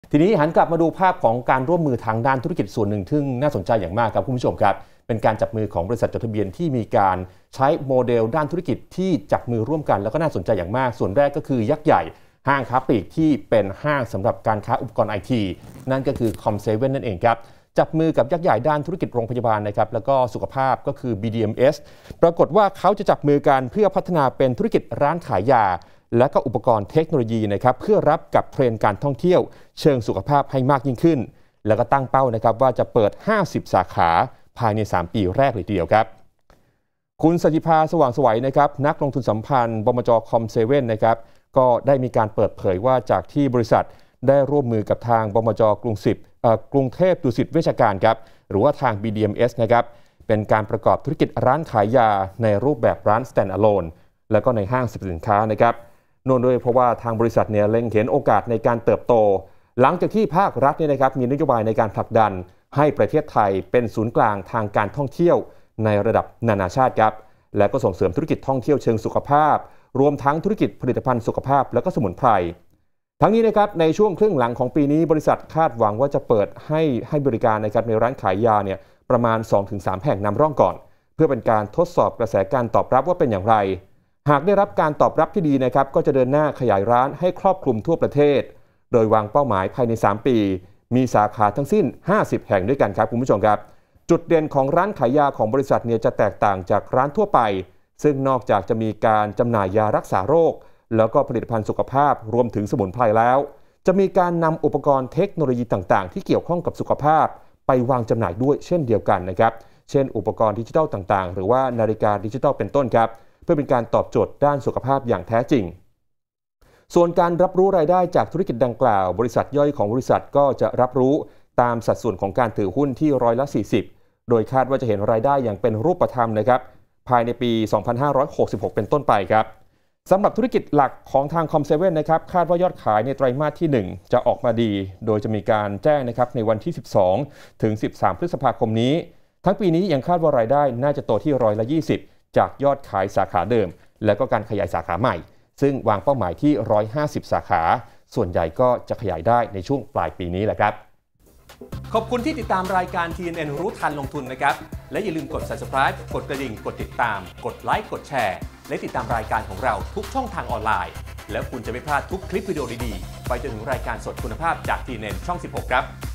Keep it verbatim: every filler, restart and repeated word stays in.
ทีนี้หันกลับมาดูภาพของการร่วมมือทางด้านธุรกิจส่วนหนึ่งซึ่งน่าสนใจอย่างมากครับคุณผู้ชมครับเป็นการจับมือของบริษัทจดทะเบียนที่มีการใช้โมเดลด้านธุรกิจที่จับมือร่วมกันแล้วก็น่าสนใจอย่างมากส่วนแรกก็คือยักษ์ใหญ่ห้างค้าปลีกที่เป็นห้างสำหรับการค้าอุปกรณ์ไอทีนั่นก็คือ คอม เซเว่น นั่นเองครับจับมือกับยักษ์ใหญ่ด้านธุรกิจโรงพยาบาลนะครับแล้วก็สุขภาพก็คือ บี ดี เอ็ม เอส ปรากฏว่าเขาจะจับมือกันเพื่อพัฒนาเป็นธุรกิจร้านขายยาและก็อุปกรณ์เทคโนโลยีนะครับเพื่อรับกับเทรนด์การท่องเที่ยวเชิงสุขภาพให้มากยิ่งขึ้นแล้วก็ตั้งเป้านะครับว่าจะเปิดห้าสิบสาขาภายในสามปีแรกเลยทีเดียวครับคุณสจิภาสว่างไสวนะครับนักลงทุนสัมพันธ์บมจ. คอม เซเว่น นะครับก็ได้มีการเปิดเผยว่าจากที่บริษัทได้ร่วมมือกับทางบมจ. กรุงสิบกรุงเทพดุสิตเวชการครับหรือว่าทาง บี ดี เอ็ม เอส นะครับเป็นการประกอบธุรกิจร้านขายยาในรูปแบบร้าน stand alone แล้วก็ในห้างสรรพสินค้านะครับโน่นด้วยเพราะว่าทางบริษัทเนี่ยเล็งเห็นโอกาสในการเติบโตหลังจากที่ภาครัฐเนี่ยนะครับมีนโยบายในการผลักดันให้ประเทศไทยเป็นศูนย์กลางทางการท่องเที่ยวในระดับนานาชาติครับและก็ส่งเสริมธุรกิจท่องเที่ยวเชิงสุขภาพรวมทั้งธุรกิจผลิตภัณฑ์สุขภาพและก็สมุนไพรทั้งนี้นะครับในช่วงครึ่งหลังของปีนี้บริษัทคาดหวังว่าจะเปิดให้ให้บริการนะครับในร้านขายยาเนี่ยประมาณ สองถึงสาม แห่งนำร่องก่อนเพื่อเป็นการทดสอบกระแสการตอบรับว่าเป็นอย่างไรหากได้รับการตอบรับที่ดีนะครับก็จะเดินหน้าขยายร้านให้ครอบคลุมทั่วประเทศโดยวางเป้าหมายภายในสามปีมีสาขาทั้งสิ้นห้าสิบแห่งด้วยกันครับคุณผู้ชมครับจุดเด่นของร้านขายยาของบริษัทเนี่ยจะแตกต่างจากร้านทั่วไปซึ่งนอกจากจะมีการจำหน่ายยารักษาโรคแล้วก็ผลิตภัณฑ์สุขภาพรวมถึงสมุนไพรแล้วจะมีการนำอุปกรณ์เทคโนโลยีต่างๆที่เกี่ยวข้องกับสุขภาพไปวางจำหน่ายด้วยเช่นเดียวกันนะครับเช่นอุปกรณ์ดิจิทัลต่างๆหรือว่านาฬิกาดิจิทัลเป็นต้นครับเพื่อเป็นการตอบโจทย์ด้านสุขภาพอย่างแท้จริงส่วนการรับรู้รายได้จากธุรกิจดังกล่าวบริษัทย่อยของบริษัทก็จะรับรู้ตามสัดส่วนของการถือหุ้นที่ร้อยละสี่สิบโดยคาดว่าจะเห็นรายได้อย่างเป็นรูปธรรมนะครับภายในปีสองพันห้าร้อยหกสิบหกเป็นต้นไปครับสำหรับธุรกิจหลักของทาง คอม เซเว่น นะครับคาดว่ายอดขายในไตรมาสที่หนึ่งจะออกมาดีโดยจะมีการแจ้งนะครับในวันที่สิบสองถึงสิบสามพฤษภาคมนี้ทั้งปีนี้ยังคาดว่ารายได้น่าจะโตที่ร้อยละยี่สิบจากยอดขายสาขาเดิมและก็การขยายสาขาใหม่ซึ่งวางเป้าหมายที่หนึ่งร้อยห้าสิบสาขาส่วนใหญ่ก็จะขยายได้ในช่วงปลายปีนี้แหละครับขอบคุณที่ติดตามรายการ ที เอ็น เอ็น รู้ทันลงทุนนะครับและอย่าลืมกด ซับสไครบ์ กดกระดิ่งกดติดตามกดไลค์กดแชร์และติดตามรายการของเราทุกช่องทางออนไลน์แล้วคุณจะไม่พลาดทุกคลิปวิดีโอดีๆไปจนถึงรายการสดคุณภาพจาก ที เอ็น เอ็น ช่องสิบหกครับ